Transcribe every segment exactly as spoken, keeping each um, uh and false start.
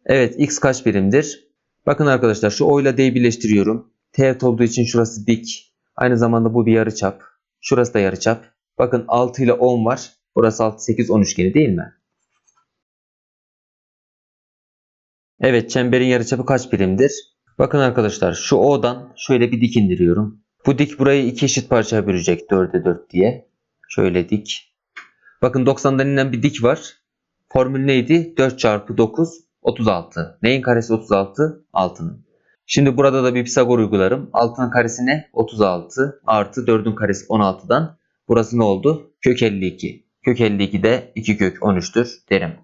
Evet, x kaç birimdir? Bakın arkadaşlar, şu O ile D'yi birleştiriyorum. Teğet olduğu için şurası dik. Aynı zamanda bu bir yarıçap. Şurası da yarıçap. Bakın altı ile on var. Burası altı, sekiz, on üçgeni değil mi? Evet, çemberin yarıçapı kaç birimdir? Bakın arkadaşlar, şu O'dan şöyle bir dik indiriyorum. Bu dik burayı iki eşit parçaya bölecek, dörde dört diye. Şöyle dik. Bakın doksandan inen bir dik var. Formül neydi? dört çarpı dokuz, otuz altı. Neyin karesi otuz altı? altının. Şimdi burada da bir Pisagor uygularım. altının karesi ne? otuz altı artı dördün karesi on altıdan. Burası ne oldu? Kök elli iki. Kök elli iki de iki kök on üç'tür derim.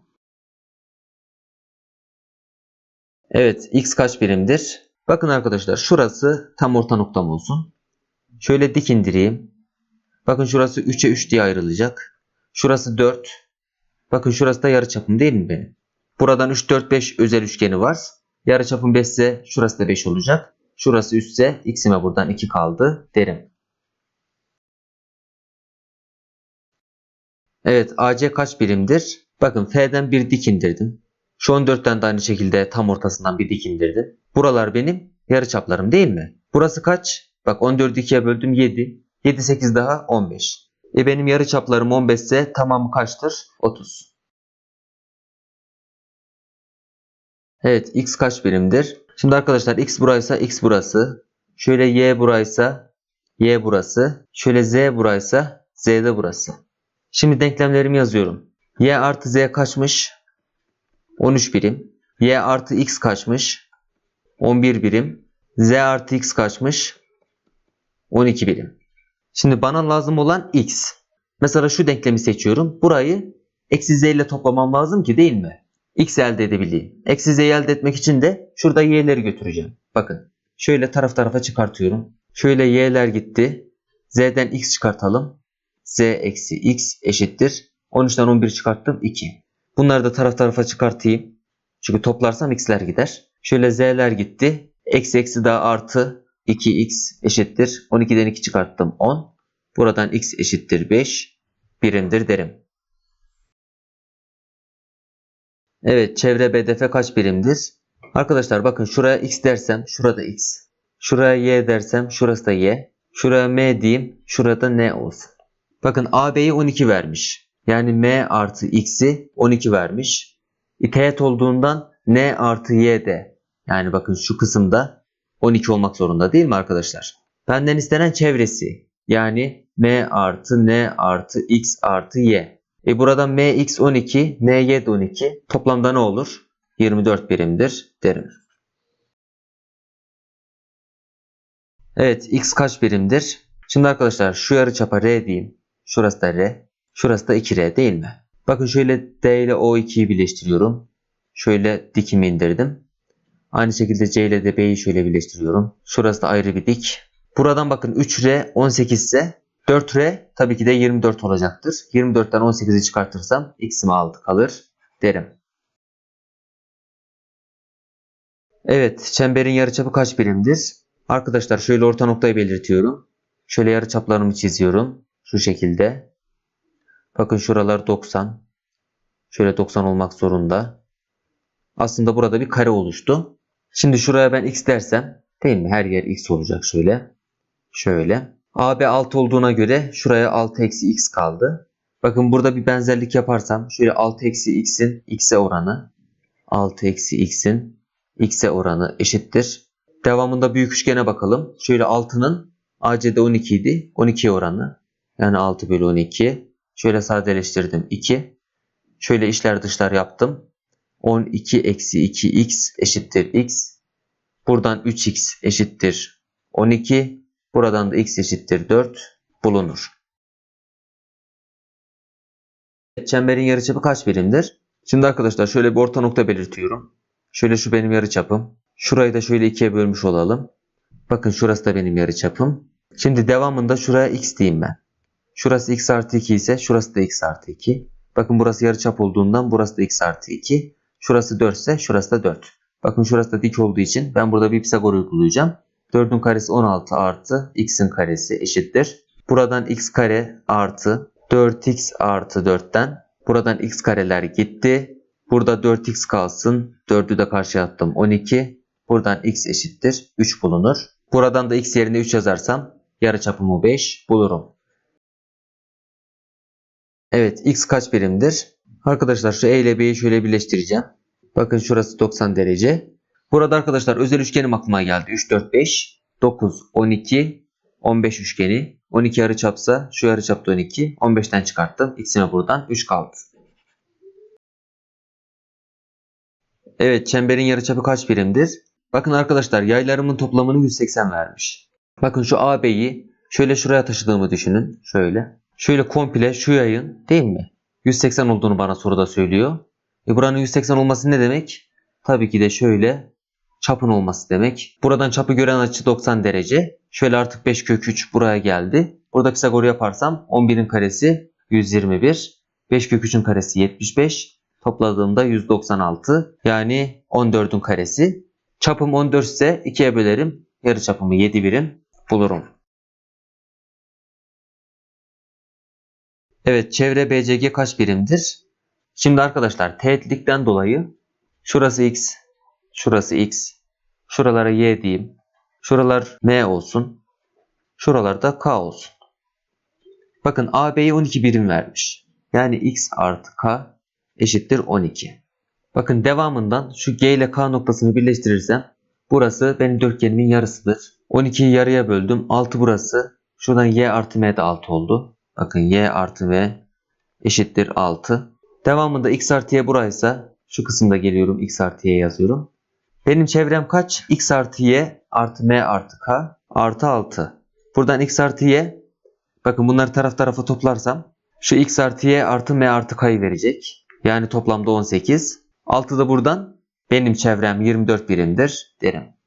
Evet, x kaç birimdir? Bakın arkadaşlar, şurası tam orta noktam olsun. Şöyle dik indireyim. Bakın şurası üç'e üç diye ayrılacak. Şurası dört. Bakın şurası da yarıçapım değil mi benim? Buradan üç, dört, beş özel üçgeni var. Yarıçapım beş ise şurası da beş olacak. Şurası üç ise x'ime buradan iki kaldı derim. Evet, A C kaç birimdir? Bakın F'den bir dik indirdim. Şu on dört'ten de aynı şekilde tam ortasından bir dik indirdim. Buralar benim yarıçaplarım değil mi? Burası kaç? Bak on dörd'ü ikiye böldüm yedi. yedi, sekiz daha on beş. E benim yarıçaplarım on beş ise tamamı kaçtır? otuz. Evet, x kaç birimdir? Şimdi arkadaşlar x buraysa x burası. Şöyle y buraysa y burası. Şöyle z buraysa z de burası. Şimdi denklemlerimi yazıyorum. Y artı z kaçmış? on üç birim. Y artı x kaçmış? on bir birim. Z artı x kaçmış? on iki birim. Şimdi bana lazım olan x. Mesela şu denklemi seçiyorum. Burayı eksi z ile toplamam lazım ki değil mi? X elde edebileyim. Eksi z'yi elde etmek için de şurada y'leri götüreceğim. Bakın. Şöyle taraf tarafa çıkartıyorum. Şöyle y'ler gitti. Z'den x çıkartalım. Z eksi x eşittir. on üç'ten on bir çıkarttım. iki. Bunları da taraf tarafa çıkartayım. Çünkü toplarsam x'ler gider. Şöyle z'ler gitti. Eksi eksi daha artı iki x eşittir. on iki'den iki çıkarttım. on. Buradan x eşittir beş. Birimdir derim. Evet, çevre B D F kaç birimdir? Arkadaşlar bakın, şuraya x dersem şurada x. Şuraya y dersem şurası da y. Şuraya m diyeyim, şurada n olsun. Bakın A B'yi on iki vermiş. Yani m artı x'i on iki vermiş. Teğet olduğundan n artı y de, yani bakın şu kısımda on iki olmak zorunda değil mi arkadaşlar? Benden istenen çevresi. Yani m artı n artı x artı y. E buradan mx on iki, my de on iki. Toplamda ne olur? yirmi dört birimdir derim. Evet, x kaç birimdir? Şimdi arkadaşlar şu yarıçapa r diyeyim. Şurası da r. Şurası da iki r değil mi? Bakın şöyle d ile o iki'yi birleştiriyorum. Şöyle dikimi indirdim. Aynı şekilde c ile de b'yi şöyle birleştiriyorum. Şurası da ayrı bir dik. Buradan bakın üç r on sekiz ise dört r tabii ki de yirmi dört olacaktır. yirmi dört'ten on sekizi çıkartırsam x'imi aldı kalır derim. Evet, çemberin yarıçapı kaç birimdir? Arkadaşlar şöyle orta noktayı belirtiyorum. Şöyle yarıçaplarımı çiziyorum. Şu şekilde. Bakın şuralar doksan. Şöyle doksan olmak zorunda. Aslında burada bir kare oluştu. Şimdi şuraya ben x dersem, değil mi? Her yer x olacak şöyle. Şöyle. A B altı olduğuna göre şuraya altı eksi x kaldı. Bakın burada bir benzerlik yaparsam şöyle altı eksi x'in x'e oranı, altı eksi x'in x'e oranı eşittir. Devamında büyük üçgene bakalım. Şöyle altının A C'de on iki idi. on iki'ye oranı. Yani altı bölü on iki. Şöyle sadeleştirdim. iki. Şöyle içler dışlar yaptım. on iki eksi iki x eşittir x. Buradan üç x eşittir on iki. Buradan da x eşittir dört bulunur. Çemberin yarıçapı kaç birimdir? Şimdi arkadaşlar şöyle bir orta nokta belirtiyorum. Şöyle şu benim yarıçapım. Şurayı da şöyle ikiye bölmüş olalım. Bakın şurası da benim yarıçapım. Şimdi devamında şuraya x diyeyim ben. Şurası x artı iki ise şurası da x artı iki. Bakın burası yarıçap olduğundan burası da x artı iki. Şurası dört ise şurası da dört. Bakın şurası da dik olduğu için ben burada bir Pisagor uygulayacağım. dördün karesi on altı artı x'in karesi eşittir. Buradan x kare artı dört x artı dört'ten buradan x kareler gitti. Burada dört x kalsın. dördü de karşıya attım. on iki. Buradan x eşittir üç bulunur. Buradan da x yerine üç yazarsam yarıçapımı beş bulurum. Evet, x kaç birimdir? Arkadaşlar şu e ile b'yi şöyle birleştireceğim. Bakın şurası doksan derece. Burada arkadaşlar özel üçgenim aklıma geldi. üç, dört, beş, dokuz, on iki, on beş üçgeni. on iki yarıçapsa şu yarıçapta on iki. on beşten çıkarttım. X'ime buradan üç kaldı. Evet, çemberin yarıçapı kaç birimdir? Bakın arkadaşlar yaylarımın toplamını yüz seksen vermiş. Bakın şu A B'yi şöyle şuraya taşıdığımı düşünün. Şöyle. Şöyle komple şu yayın değil mi? yüz seksen olduğunu bana soruda söylüyor. E buranın yüz seksen olması ne demek? Tabii ki de şöyle çapın olması demek. Buradan çapı gören açı doksan derece. Şöyle artık beş kök üç buraya geldi. Burada Pisagor yaparsam on birin karesi yüz yirmi bir. beş kök üçün karesi yetmiş beş. Topladığımda yüz doksan altı. Yani on dördün karesi. Çapım on dört ise ikiye bölerim. Yarıçapımı yedi birim bulurum. Evet, çevre B C G kaç birimdir? Şimdi arkadaşlar teğetlikten dolayı şurası x, şurası x, şuralara y diyeyim. Şuralar m olsun. Şuralarda k olsun. Bakın A B'ye on iki birim vermiş. Yani x artı k eşittir on iki. Bakın devamından şu G ile K noktasını birleştirirsem burası benim dörtgenimin yarısıdır. on ikiyi yarıya böldüm. altı burası. Şuradan Y artı M de altı oldu. Bakın Y artı M eşittir altı. Devamında X artı Y buraysa şu kısımda geliyorum. X artı Y yazıyorum. Benim çevrem kaç? X artı Y artı M artı K artı altı. Buradan X artı Y, bakın bunları taraf tarafa toplarsam şu X artı Y artı M artı K'yı verecek. Yani toplamda on sekiz. altı da buradan benim çevrem yirmi dört birimdir derim.